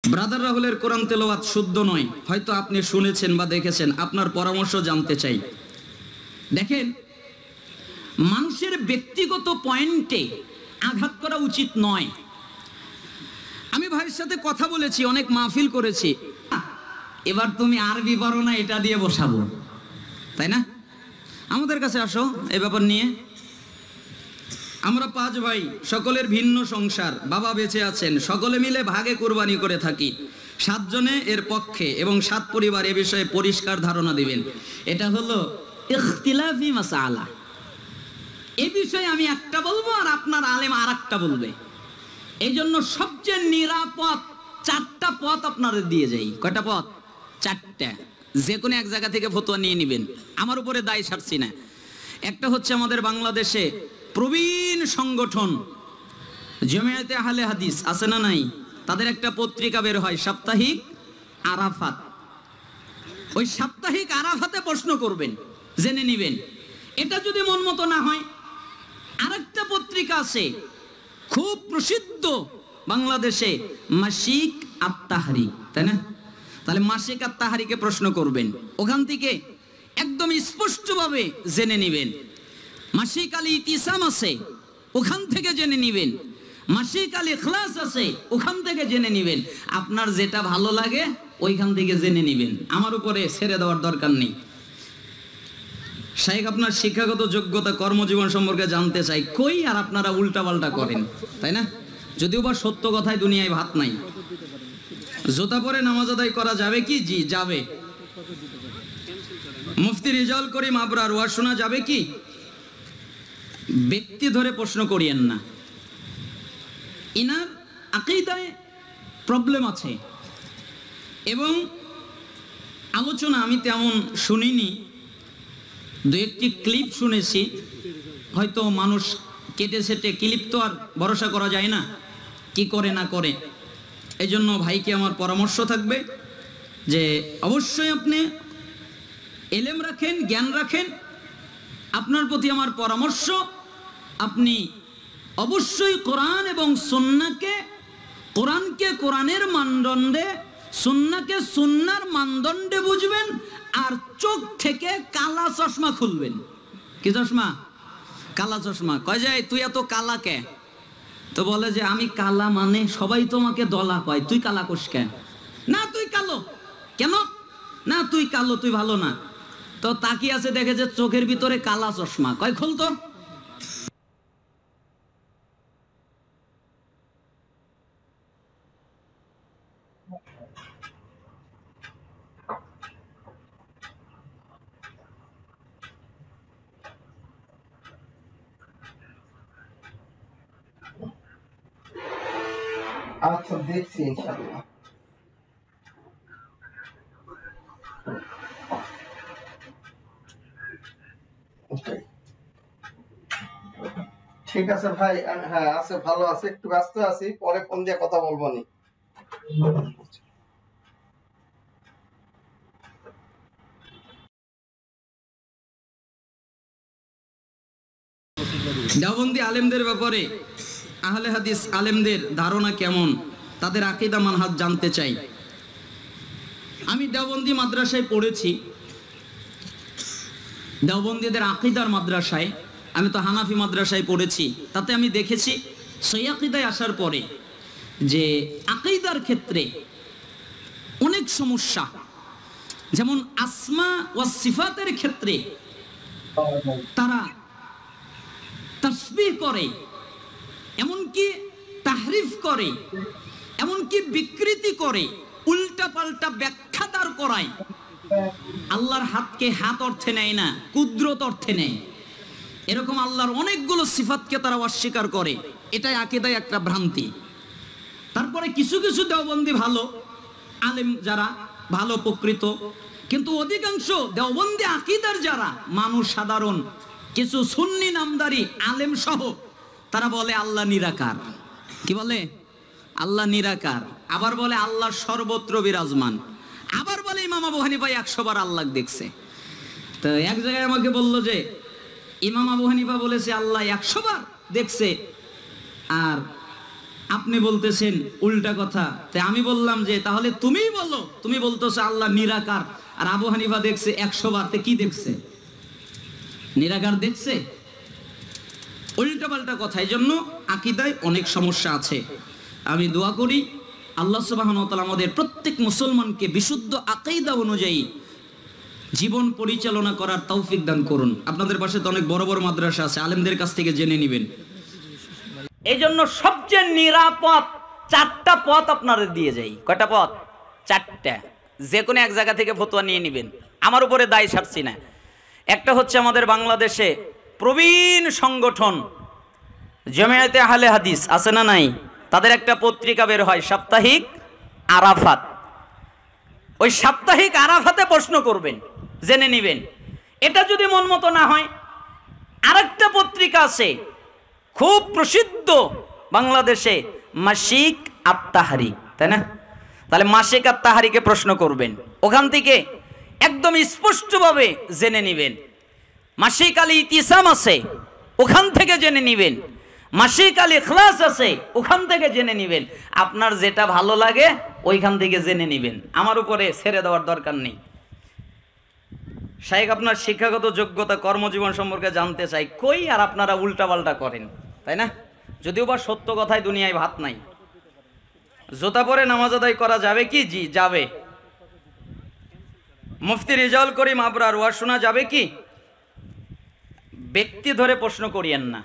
Brother রাহুলের কোরআন তেলাওয়াত শুদ্ধ নয়, হয়তো আপনি শুনেছেন বা দেখেছেন, আপনার পরামর্শ জানতে চাই। দেখেন, মানুষের ব্যক্তিগত পয়েন্টে আঘাত করা উচিত নয়। আমি ভাইয়ের সাথে কথা বলেছি, অনেক মাহফিল করেছি। এবার তুমি আরবি পারো না, এটা দিয়ে বসাবো, তাই না? আমাদের কাছে আসো এই ব্যাপার নিয়ে। আমরা 5 ভাই, সকলের ভিন্ন সংসার, বাবা বেঁচে আছেন, সকলে মিলে ভাগে কুরবানি করে থাকি। 7 জনে এর পক্ষে এবং 7 পরিবার এ বিষয়ে পরিষ্কার ধারণা দিবেন। এটা হলো ইখতিলাফি মাসালা। এই বিষয়ে আমি একটা বলবো আর আপনার আলেম আর একটা বলবে। এই জন্য সবচেয়ে নিরাপদ 4টা পথ আপনাদের দিয়ে যাই। কয়টা পথ? 4টা। যে কোনো এক জায়গা থেকে ফতোয়া নিয়ে নেবেন, আমার উপরে দায় সারছি না। একটা হচ্ছে আমাদের বাংলাদেশে প্রবীণ সংগঠন জামিয়াতে আহলে হাদিস আছে না নাই, তাদের একটা পত্রিকা বের হয় সাপ্তাহিক আরাফাত। ওই সাপ্তাহিক আরাফাতে প্রশ্ন করবেন, জেনে নেবেন। এটা যদি মন মতো না হয়, আরেকটা পত্রিকা আছে খুব প্রসিদ্ধ বাংলাদেশে, মাসিক আত-তাহরিক, তাই না? তাহলে মাসিক আত-তাহরিকে প্রশ্ন করবেন, ওখান থেকে একদম স্পষ্টভাবে জেনে নেবেন। মাসিক আল ইতিসাম আছে, ওখান থেকে জেনে নেবেন। মাসিক আল ইখলাস আছে, ওখান থেকে জেনে নেবেন। আপনার যেটা ভালো লাগে ওইখান থেকে জেনে নেবেন, আমার উপরে ছেড়ে দেওয়ার দরকার নেই। শাইখ আপনার শিক্ষাগত যোগ্যতা, কর্মজীবন সম্পর্কে জানতে চাই। কই আর আপনারা উল্টাপাল্টা করেন, তাই না? যদিও বা সত্য কথায় দুনিয়ায় ভাত নাই। জুতা পরে নামাজ আদায় করা যাবে কি? জি যাবে। মুফতি রিজাল করিম আবরার ওয়াজ শোনা যাবে কি? ব্যক্তি ধরে প্রশ্ন করিয়েন না, ইনার আকীদায় প্রবলেম আছে এবং আলোচনা আমি তেমন শুনিনি, 2-1টি ক্লিপ শুনেছি। হয়তো মানুষ কেটে সেটে, ক্লিপ তো আর ভরসা করা যায় না, কি করে না করে। এই জন্য ভাইকে আমার পরামর্শ থাকবে যে অবশ্যই আপনি এলেম রাখেন, জ্ঞান রাখেন। আপনার প্রতি আমার পরামর্শ, আপনি অবশ্যই কোরআন এবং সুন্নাহকে, কোরআনকে কোরআনের মানদণ্ডে, সুন্নাহকে সুন্নাহর মানদণ্ডে বুঝবেন। আর চোখ থেকে কালা চশমা খুলবেন। কি চশমা? কালা চশমা। কয় যায় তুই এত কালা কে? তো বলে যে আমি কালা মানে সবাই তোমাকে দলা কয়, তুই কালা কোস কে? না তুই কালো। কেন? না তুই কালো, তুই ভালো না। তো তাকিয়ে আছে, দেখে যে চোখের ভিতরে কালা চশমা। কয় খোল তো। আচ্ছা দেখছি ইনশাআল্লাহ। ঠিক আছে ভাই, হ্যাঁ আছে, ভালো আছে, একটু ব্যস্ত আছি, পরে ফোন দিয়ে কথা বলবো নি। দেওবন্দি আলেমদের ব্যাপারে আহলে হাদিস আলেমদের ধারণা কেমন, তাদের আকীদা মানহাজ জানতে চাই। আমি দেওবন্দি মাদ্রাসায় পড়েছি, দেওবন্দিদের আকীদার মাদ্রাসায়। আমি তো হানাফি মাদ্রাসায় পড়েছি, তাতে আমি দেখেছি সেই আকীদায় আসার পরে যে আকীদার ক্ষেত্রে অনেক সমস্যা। যেমন আসমা ওয়া সিফাতের ক্ষেত্রে তারা তাসবিহ করে, এমনকি তাহরিফ করে, এমনকি বিকৃতি করে, উল্টা পাল্টা ব্যাখ্যা দাঁড় করায়। আল্লাহর হাতকে হাত অর্থে নেয় না, কুদরত অর্থে নেয়। এরকম আল্লাহর অনেকগুলো সিফাতকে তারা অস্বীকার করে। এটাই আকীদায় একটা ভ্রান্তি। তারপরে কিছু কিছু দেওবন্দি ভালো আলেম, যারা ভালো প্রকৃত, কিন্তু অধিকাংশ দেওবন্দি আকীদার যারা মানুষ, সাধারণ কিছু সুন্নি নামদারি আলেম সহ, তারা বলে আল্লাহ নিরাকার। কি বলে? আল্লাহ নিরাকার। আবার বলে আল্লাহ সর্বত্র বিরাজমান। আবার বলে ইমাম আবু হানিফা 100 বার আল্লাহ দেখছে। তো এক জায়গায় আমাকে বলল যে ইমাম আবু হানিফা বলেছে আল্লাহ 100 বার দেখছে, আর আপনি বলতেছেন উল্টা কথা, তাই আমি বললাম যে তাহলে তুমিই বলো, তুমি বলতেছো আল্লাহ নিরাকার, আর আবু হানিফা দেখছে 100 বার, কি দেখছে? নিরাকার দেখছে? উল্টা পাল্টা কথা। এই জন্য আকীদায় অনেক সমস্যা আছে। আমি দোয়া করি আল্লাহ সুবহানাহু ওয়া তাআলা আমাদের প্রত্যেক মুসলমানকে বিশুদ্ধ আকীদা অনুযায়ী জীবন পরিচালনা করার তৌফিক দান করুন। আপনাদের পাশে তো অনেক বড় বড় মাদ্রাসা আছে, আলেমদের কাছ থেকে জেনে নেবেন। এই জন্য সবচেয়ে নিরাপদ 4টা পথ আপনাদের দিয়ে যাই। কয়টা পথ? 4টা। যে কোনো এক জায়গা থেকে ফতোয়া নিয়ে নেবেন, আমার উপরে দায় সারছি না। একটা হচ্ছে আমাদের বাংলাদেশে প্রবীণ সংগঠন জামিয়াতে আহলে হাদিস আছে না নাই, তাদের একটা পত্রিকা বের হয় সাপ্তাহিক আরাফাত। ওই সাপ্তাহিক আরাফাতে প্রশ্ন করবেন, জেনে নেবেন। এটা যদি মন মতো না হয়, আরেকটা পত্রিকা আছে খুব প্রসিদ্ধ বাংলাদেশে, মাসিক আত-তাহরিক, তাই না? তাহলে মাসিক আত-তাহরিকে প্রশ্ন করবেন, ওখান থেকে একদম স্পষ্টভাবে জেনে নেবেন। মাসিক আল ইতিসাম আছে, ওখান থেকে জেনে নেবেন। মাসিক আল ইখলাস আছে, ওখান থেকে জেনে নেবেন। আপনার যেটা ভালো লাগে ওইখান থেকে জেনে নেবেন, আমার উপরে ছেড়ে দেওয়ার দরকার নেই। শাইখ আপনার শিক্ষাগত যোগ্যতা, কর্মজীবন সম্পর্কে জানতে চাই, কই আর আপনারা উল্টাপাল্টা করেন, তাই না? যদিও বা সত্য কথায় দুনিয়ায় ভাত নাই। জোতা পরে নামাজ আদায় করা যাবে কি? জি যাবে। মুফতি রেজাউল করিম আবরার ওয়াজ শোনা যাবে কি? ব্যক্তি ধরে প্রশ্ন করিয়েন না,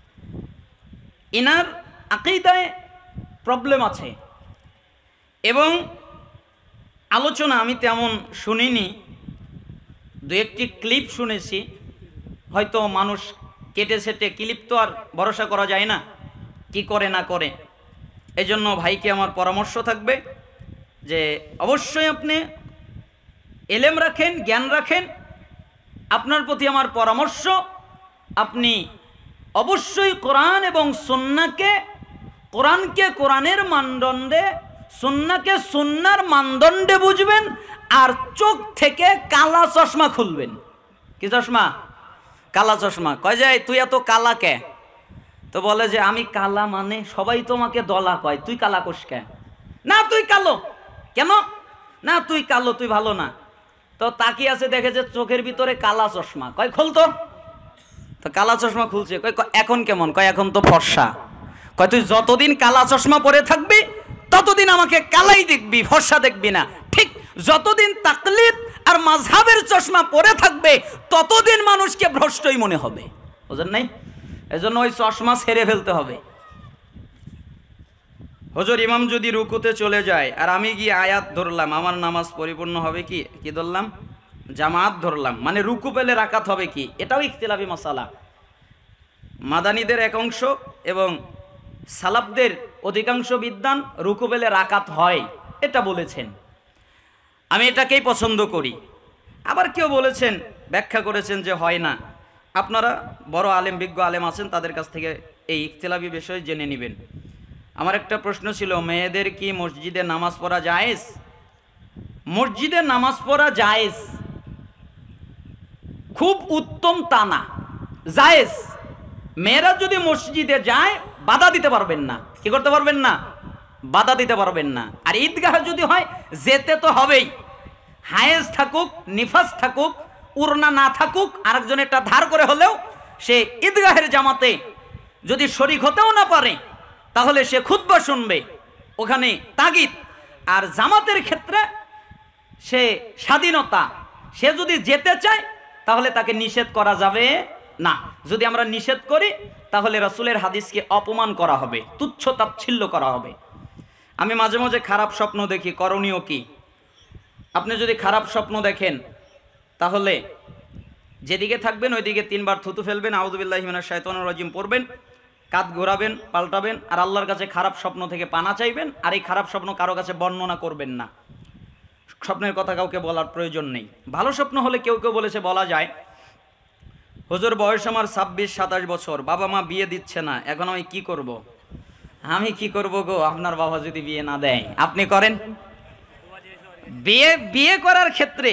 ইনার আকীদায় প্রবলেম আছে। এবং আলোচনা আমি তেমন শুনিনি, দু একটি ক্লিপ শুনেছি, হয়তো মানুষ কেটে সেটে, ক্লিপ তো আর ভরসা করা যায় না, কি করে না করে। এই জন্য ভাইকে আমার পরামর্শ থাকবে যে অবশ্যই আপনি এলেম রাখেন, জ্ঞান রাখেন। আপনার প্রতি আমার পরামর্শ, আপনি অবশ্যই কোরআন এবং সুন্নাহকে, কোরআনকে কোরআনের মানদণ্ডে, সুন্নাহকে সুন্নাহর মানদণ্ডে বুঝবেন। আর চোখ থেকে কালা চশমা খুলবেন। কি চশমা? কালা চশমা। কয় যায় তুই এত কালা কে? তো বলে যে আমি কালা মানে সবাই তোমাকে দলা কয়, তুই কালা কোষ কে? না তুই কালো। কেন? না তুই কালো, তুই ভালো না। তো তাকিয়ে আছে, দেখে যে চোখের ভিতরে কালা চশমা। কয় খুলতো। তো কালা চশমা খুলছে। কয় এখন কেমন? কয় এখন তো ফর্সা। কয় তুই যতদিন কালা চশমা পরে থাকবি ততদিন আমাকে কালাই দেখবি, ফর্সা দেখবি না। ঠিক যতদিন তাকলিদ আর মাযহাবের চশমা পরে থাকবে ততদিন মানুষকে ভ্রষ্টই মনে হবে, বুঝেন নাই? এজন্য ওই চশমা ছেড়ে ফেলতে হবে। হুজুর ইমাম যদি রুকুতে চলে যায় আর আমি গিয়ে আয়াত ধরলাম, আমার নামাজ পরিপূর্ণ হবে কি? কি ধরলাম? জামাত ধরলাম, মানে রুকু পেলে রাকাত হবে কি? এটাও ইখতিলাফি মাসালা। মাদানীদের এক অংশ এবং সালাফদের অধিকাংশ বিদ্বান রুকু পেলে রাকাত হয়, এটা বলেছেন। আমি এটাকেই পছন্দ করি। আবার কেউ বলেছেন, ব্যাখ্যা করেছেন যে হয় না। আপনারা বড় আলেম, বিজ্ঞ আলেম আছেন, তাদের কাছ থেকে এই ইখতিলাফি বিষয় জেনে নেবেন। আমার একটা প্রশ্ন ছিল, মেয়েদের কি মসজিদে নামাজ পড়া জায়েজ? মসজিদে নামাজ পড়া জায়েজ, খুব উত্তম তা না, জায়েজ। মেয়েরা যদি মসজিদে যায় বাধা দিতে পারবেন না। কি করতে পারবেন না? বাধা দিতে পারবেন না। আর ঈদগাহ যদি হয় যেতে তো হবেই, হায়েজ থাকুক, নিফাস থাকুক, উড়না না থাকুক, আরেকজনেরটা ধার করে হলেও সে ঈদগাহের জামাতে যদি শরীক হতেও না পারে তাহলে সে খুতবা শুনবে, ওখানে তাগিদ। আর জামাতের ক্ষেত্রে সে স্বাধীনতা, সে যদি যেতে চায় তাহলে তাকে নিষেধ করা যাবে না। যদি আমরা নিষেধ করি তাহলে রাসূলের হাদিসকে অপমান করা হবে, তুচ্ছ তাচ্ছিল্য করা হবে। আমি মাঝে মাঝে খারাপ স্বপ্ন দেখি, করণীয় কি? আপনি যদি খারাপ স্বপ্ন দেখেন তাহলে যেদিকে থাকবেন ওইদিকে 3 বার থুতু ফেলবেন, আউযু বিল্লাহি মিনাশ শাইতানির রাজিম পড়বেন, কাঁধ ঘোরাবেন, পাল্টাবেন, আর আল্লাহর কাছে খারাপ স্বপ্ন থেকে পানা চাইবেন। আর এই খারাপ স্বপ্ন কারো কাছে বর্ণনা করবেন না। স্বপ্নের কথা কাউকে বলার প্রয়োজন নেই। ভালো স্বপ্ন হলে কেউ কেউ বলেছে বলা যায়, হুজুর বয়স আমার 26-27 বছর, বাবা মা বিয়ে দিচ্ছে না, এখন আমি কি করব? আমি কি করব গো, আপনার বাবা যদি বিয়ে না দেয় আপনি করেন? বিয়ে করার ক্ষেত্রে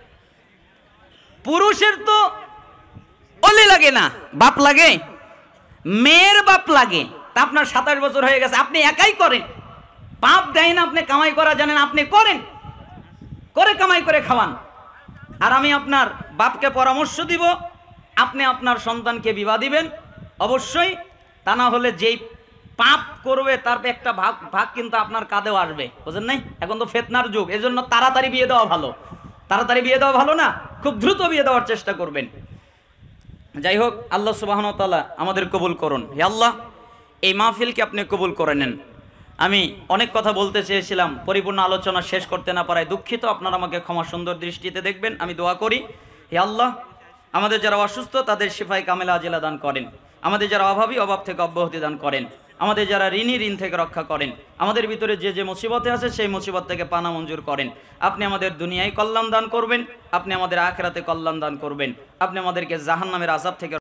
পুরুষের তো ওলি লাগে না, বাপ লাগে, মেয়ের বাপ লাগে। তা আপনার 27 বছর হয়ে গেছে, আপনি একাই করেন, পাপ দেয় না, আপনি কামাই করা জানেন, আপনি করেন, করে কামাই করে খাওয়ান। আর আমি আপনার বাপকে পরামর্শ দিব, আপনি আপনার সন্তানকে বিবাহ দিবেন অবশ্যই, তা না হলে যেই পাপ করবে তার একটা ভাগ ভাগ কিন্তু আপনার কাঁধেও আসবে, বুঝেন নাই? এখন তো ফিতনার যুগ, এজন্য তাড়াতাড়ি বিয়ে দেওয়া ভালো, তাড়াতাড়ি বিয়ে দেওয়া ভালো না, খুব দ্রুত বিয়ে দেওয়ার চেষ্টা করবেন। যাই হোক, আল্লাহ সুবহানাহু ওয়া তাআলা আমাদের কবুল করুন। হে আল্লাহ, এই মাহফিলকে আপনি কবুল করে নেন। আমি অনেক কথা বলতে চেয়েছিলাম, পরিপূর্ণ আলোচনা শেষ করতে না পারায় দুঃখিত, আপনারা আমাকে ক্ষমা সুন্দর দৃষ্টিতে দেখবেন। আমি দোয়া করি, হে আল্লাহ, আমাদের যারা অসুস্থ তাদের শিফায়ে কামেলা আজিলা দান করেন, আমাদের যারা অভাবী অভাব থেকে অব্যাহতি দান করেন, আমাদের যারা ঋণী ঋণ থেকে রক্ষা করেন, আমাদের ভিতরে যে যে মুসিবতে আছে সেই মুসিবত থেকে পানা মঞ্জুর করেন। আপনি আমাদের দুনিয়ায় কল্যাণ দান করবেন, আপনি আমাদের আখিরাতে কল্যাণ দান করবেন, আপনি আমাদেরকে জাহান্নামের আযাব থেকে